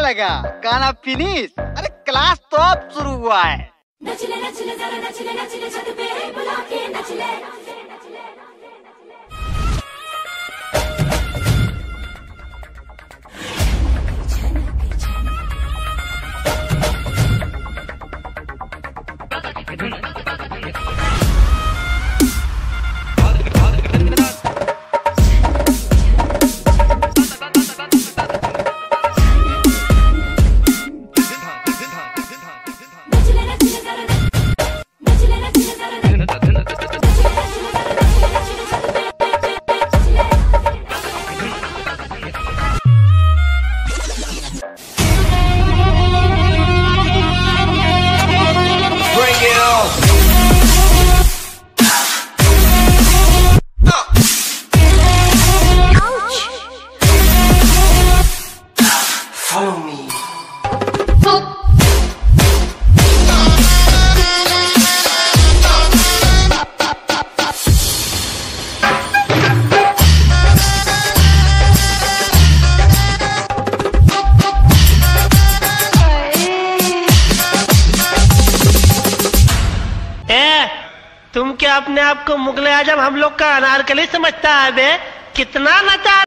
लगा? गाना फिनिश? अरे क्लास तो अब शुरू हुआ है। नचले नचले जरा नचले नचले छत पे बुला के नचले। Follow me. तुम क्या अपने आप को मुगले आजम हम लोग का अनारकली समझता है बे? कितना नचा